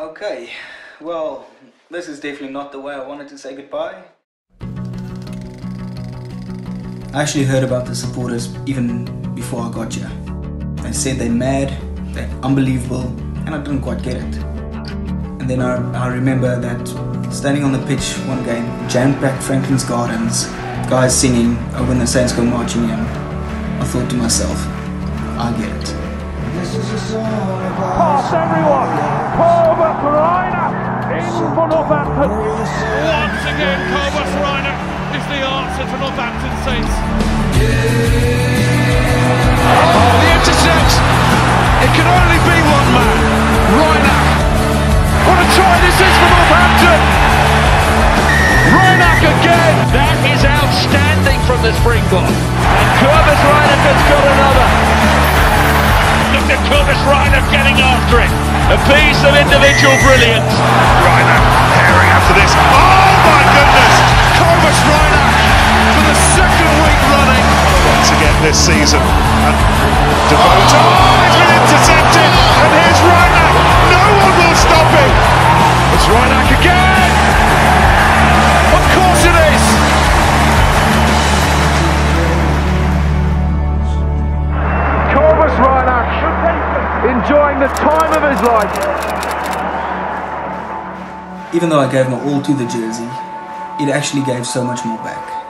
Okay, well, this is definitely not the way I wanted to say goodbye. I actually heard about the supporters even before I got here. They said they're mad, they're unbelievable, and I didn't quite get it. And then I remember that standing on the pitch one game, jam-packed Franklin's Gardens, guys singing when the Saints go marching in, I thought to myself, I get it. Pass everyone! Cobus Reinach in for Northampton. Once again, Cobus Reinach is the answer to Northampton Saints. Oh, the intercept! It can only be one man, Reinach. What a try this is for Northampton! Reinach again! That is outstanding from the Springbok. And Cobus Reinach has got another. Look at Cobus Reinach getting after it. A piece of individual brilliance. Reinach tearing after this. Oh my goodness! Cobus Reinach for the second week running. Once again this season. And Devoto. Oh, he's been intercepted. And here's Reinach. No one will stop him. It's Reinach again. Of course it is. Cobus Reinach enjoying the time of his life. Even though I gave my all to the jersey, it actually gave so much more back.